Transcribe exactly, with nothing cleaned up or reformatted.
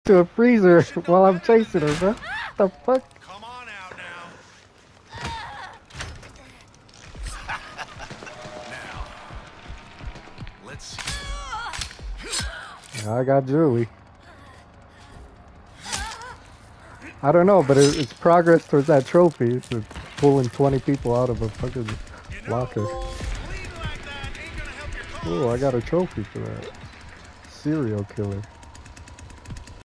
to a freezer while I'm chasing her, bro. What the fuck? Come on out now. Now, let's see. I got Julie. I don't know, but it, it's progress towards that trophy. It's it's pulling twenty people out of a fucking You know, locker. bleeding like that ain't gonna help your cause. Oh, I got a trophy for that. Serial killer.